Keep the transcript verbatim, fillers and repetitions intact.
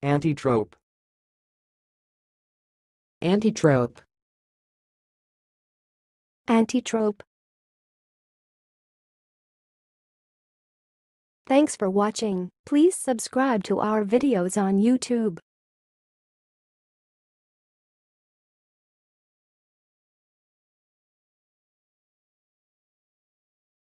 Antitrope. Antitrope. Antitrope. Thanks for watching. Please subscribe to our videos on YouTube.